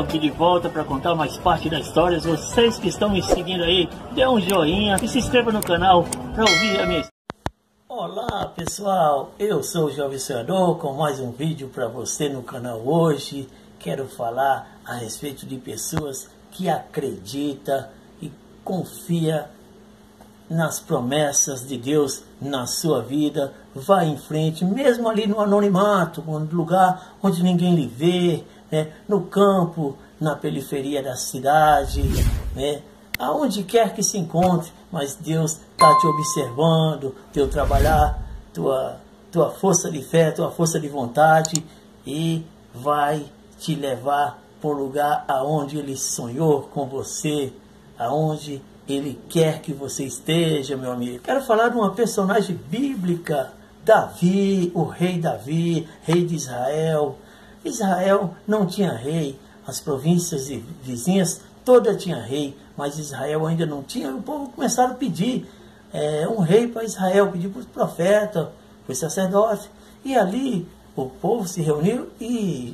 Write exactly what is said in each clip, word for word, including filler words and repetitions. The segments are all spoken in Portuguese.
aqui de volta para contar mais parte da história. Vocês que estão me seguindo aí, dê um joinha e se inscreva no canal para ouvir a minha história. Olá pessoal, eu sou o Jovem Sonhador com mais um vídeo para você no canal hoje. Quero falar a respeito de pessoas que acreditam e confiam nas promessas de Deus na sua vida. Vai em frente, mesmo ali no anonimato, no lugar onde ninguém lhe vê, né? No campo, na periferia da cidade, né? Aonde quer que se encontre, mas Deus está te observando, teu trabalhar, tua, tua força de fé, tua força de vontade, e vai te levar para o lugar aonde Ele sonhou com você, aonde Ele quer que você esteja, meu amigo. Quero falar de uma personagem bíblica, Davi, o rei Davi, rei de Israel. Israel não tinha rei, as províncias vizinhas todas tinham rei, mas Israel ainda não tinha. O povo começaram a pedir é, um rei para Israel, pedir para os profetas, para os sacerdotes. E ali o povo se reuniu e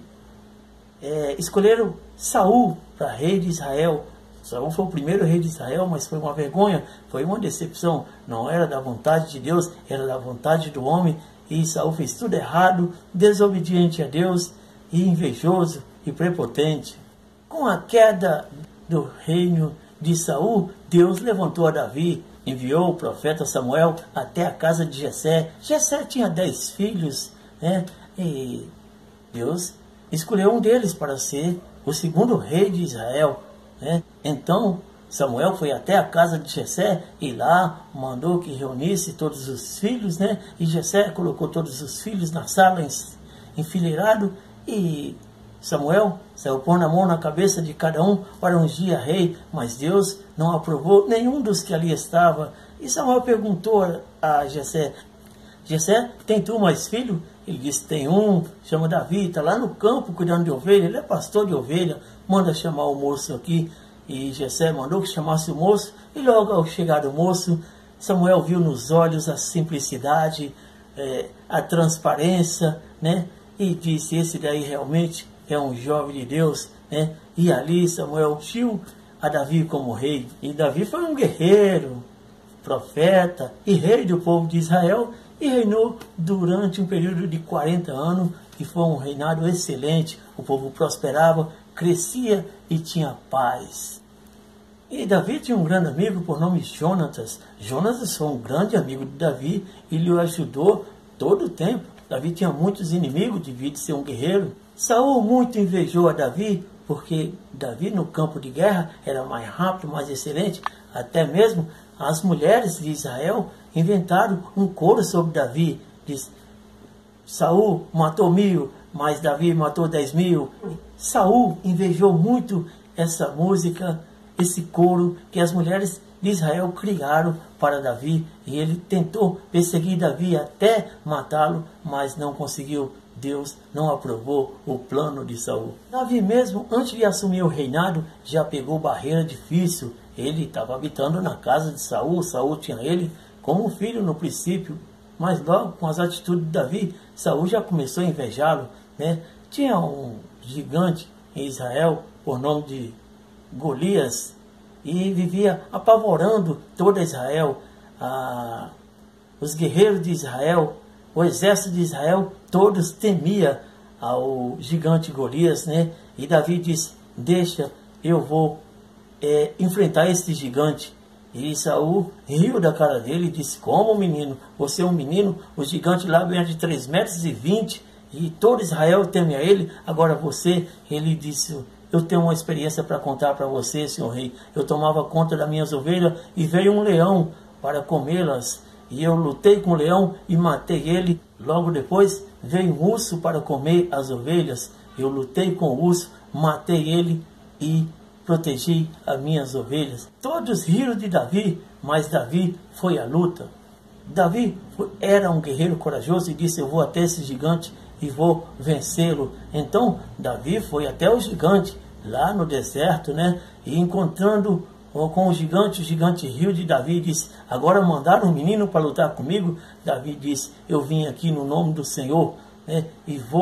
é, escolheram Saul para rei de Israel. Saul foi o primeiro rei de Israel, mas foi uma vergonha, foi uma decepção. Não era da vontade de Deus, era da vontade do homem. E Saul fez tudo errado, desobediente a Deus e invejoso e prepotente. Com a queda do reino de Saul, Deus levantou a Davi, enviou o profeta Samuel até a casa de Jessé. Jessé tinha dez filhos, né? E Deus escolheu um deles para ser o segundo rei de Israel, né? Então Samuel foi até a casa de Jessé e lá mandou que reunisse todos os filhos, né? E Jessé colocou todos os filhos na sala enfileirado, e Samuel saiu pondo a mão na cabeça de cada um para ungir a rei, mas Deus não aprovou nenhum dos que ali estava. E Samuel perguntou a Jessé: Jessé, tem tu mais filho? Ele disse: tem um, chama Davi, está lá no campo cuidando de ovelha, ele é pastor de ovelha, manda chamar o moço aqui. E Jessé mandou que chamasse o moço, e logo ao chegar o moço, Samuel viu nos olhos a simplicidade, é, a transparência, né? E disse: esse daí realmente é um jovem de Deus, né? E ali Samuel ungiu a Davi como rei. E Davi foi um guerreiro, profeta e rei do povo de Israel, e reinou durante um período de quarenta anos, e foi um reinado excelente. O povo prosperava, crescia e tinha paz. E Davi tinha um grande amigo por nome Jonatas. Jonatas foi um grande amigo de Davi e lhe ajudou todo o tempo. Davi tinha muitos inimigos devido a ser um guerreiro. Saul muito invejou a Davi, porque Davi no campo de guerra era mais rápido, mais excelente. Até mesmo as mulheres de Israel inventaram um coro sobre Davi. Diz: Saul matou mil, mas Davi matou dez mil. Saul invejou muito essa música, esse coro que as mulheres de Israel criaram para Davi, e ele tentou perseguir Davi até matá-lo, mas não conseguiu. Deus não aprovou o plano de Saul. Davi mesmo, antes de assumir o reinado, já pegou barreira difícil. Ele estava habitando na casa de Saul, Saul tinha ele como filho no princípio, mas logo com as atitudes de Davi, Saul já começou a invejá-lo, né? Tinha um gigante em Israel por nome de Golias, e vivia apavorando toda Israel. Ah, os guerreiros de Israel, o exército de Israel, todos temia ao gigante Golias, né? E Davi disse: deixa, eu vou é, enfrentar este gigante. E Saul riu da cara dele e disse: como, menino? Você é um menino? O gigante lá ganha de três metros e vinte, e todo Israel teme a ele. Agora você, ele disse: eu tenho uma experiência para contar para você, senhor rei. Eu tomava conta das minhas ovelhas e veio um leão para comê-las. E eu lutei com o leão e matei ele. Logo depois veio um urso para comer as ovelhas. Eu lutei com o urso, matei ele e protegi as minhas ovelhas. Todos riram de Davi, mas Davi foi à luta. Davi era um guerreiro corajoso e disse: eu vou até esse gigante e vou vencê-lo. Então Davi foi até o gigante, lá no deserto, né? E encontrando com o gigante, o gigante riu de Davi e disse: agora mandaram um menino para lutar comigo? Davi disse: eu vim aqui no nome do Senhor, né? E vou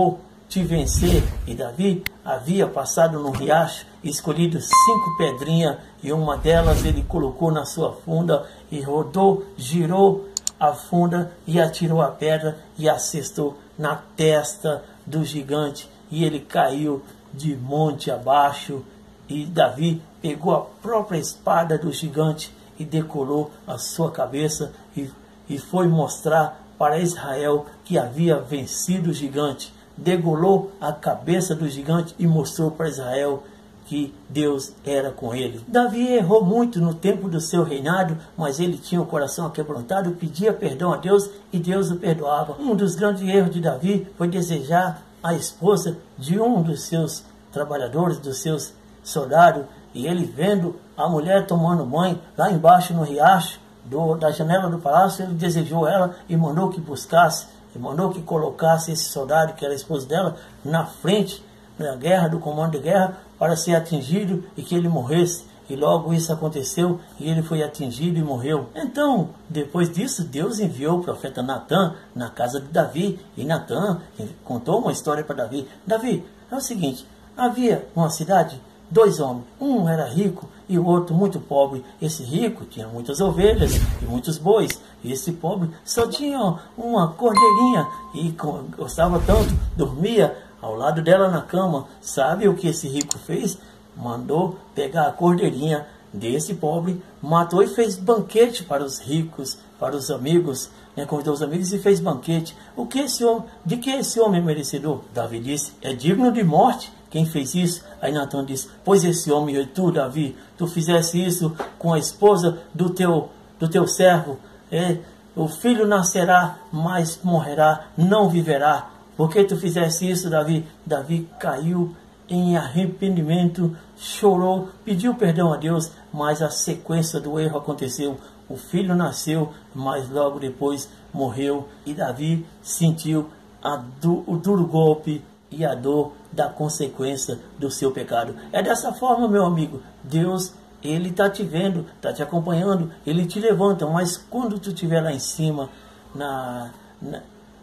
te vencer. E Davi havia passado no riacho, escolhido cinco pedrinhas, e uma delas ele colocou na sua funda, e rodou, girou a funda, e atirou a pedra, e assestou na testa do gigante, e ele caiu de monte abaixo. E Davi pegou a própria espada do gigante, e decolou a sua cabeça, e, e foi mostrar para Israel que havia vencido o gigante. Degolou a cabeça do gigante e mostrou para Israel que Deus era com ele. Davi errou muito no tempo do seu reinado, mas ele tinha o coração aquebrantado, pedia perdão a Deus e Deus o perdoava. Um dos grandes erros de Davi foi desejar a esposa de um dos seus trabalhadores, dos seus soldados, e ele vendo a mulher tomando banho lá embaixo no riacho, do, da janela do palácio, ele desejou ela e mandou que buscasse, e mandou que colocasse esse soldado, que era a esposa dela, na frente da guerra, do comando de guerra, para ser atingido e que ele morresse. E logo isso aconteceu, e ele foi atingido e morreu. Então, depois disso, Deus enviou o profeta Natã na casa de Davi, e Natã contou uma história para Davi. Davi, é o seguinte, havia uma cidade, dois homens, um era rico e o outro muito pobre. Esse rico tinha muitas ovelhas e muitos bois, e esse pobre só tinha uma cordeirinha, e gostava tanto, dormia ao lado dela na cama. Sabe o que esse rico fez? Mandou pegar a cordeirinha desse pobre, matou e fez banquete para os ricos, para os amigos, né, convidou os amigos e fez banquete. O que esse homem, de que esse homem é merecedor? Davi disse, é digno de morte quem fez isso. Aí Natã disse, pois esse homem, e tu, Davi, tu fizesse isso com a esposa do teu, do teu servo, é, o filho nascerá, mas morrerá, não viverá. Por que tu fizesse isso, Davi? Davi caiu em arrependimento, chorou, pediu perdão a Deus, mas a sequência do erro aconteceu. O filho nasceu, mas logo depois morreu, e Davi sentiu a du o duro golpe e a dor da consequência do seu pecado. É dessa forma, meu amigo, Deus, Ele está te vendo, está te acompanhando, Ele te levanta, mas quando tu estiver lá em cima, na, na,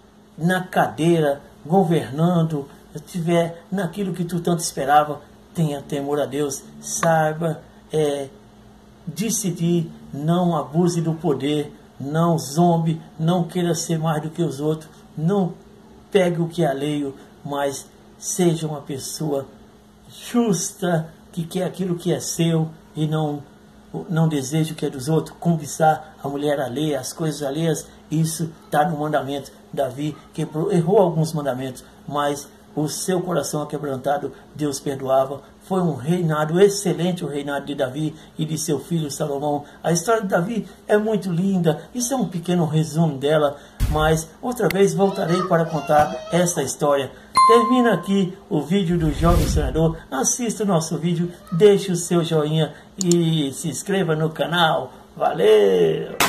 na cadeira, governando, estiver naquilo que tu tanto esperava, tenha temor a Deus, saiba é, decidir, não abuse do poder, não zombe, não queira ser mais do que os outros, não pegue o que é alheio, mas seja uma pessoa justa, que quer aquilo que é seu e não, não deseja o que é dos outros, cobiçar a mulher alheia, as coisas alheias. Isso está no mandamento. Davi quebrou, errou alguns mandamentos, mas o seu coração aquebrantado, Deus perdoava. Foi um reinado excelente, o reinado de Davi e de seu filho Salomão. A história de Davi é muito linda, isso é um pequeno resumo dela, mas outra vez voltarei para contar essa história. Termina aqui o vídeo do Jovem Sonhador. Assista o nosso vídeo, deixe o seu joinha e se inscreva no canal. Valeu!